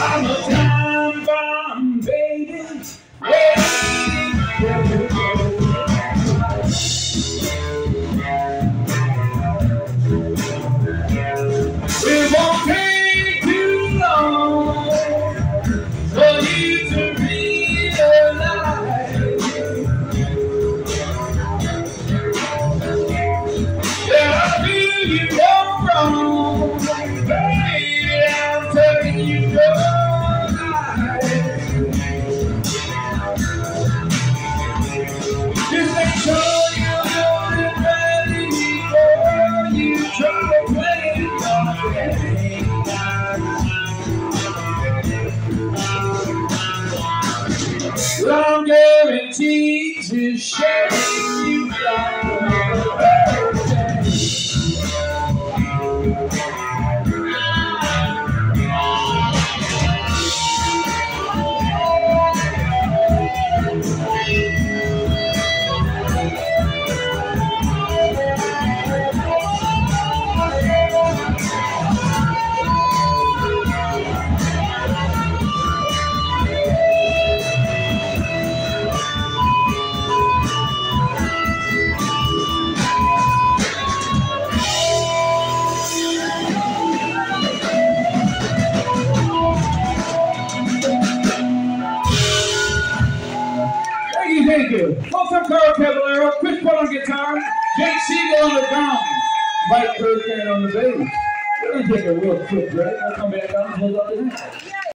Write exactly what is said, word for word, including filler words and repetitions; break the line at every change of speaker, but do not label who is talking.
I'm a time bomb, baby. It won't take too long for you to realize that I feel you go wrong, baby. I'm telling you no lies. Just make sure you're doing it ready before you try to play it. I'm guaranteed to shake you like a birthday. Thank you. Also, Carl Caballero, Chris Paul on guitar, Jake Siegel on the drums, Mike Kirkland on the bass. We're going to take a real quick break. We'll come back down and close out the night.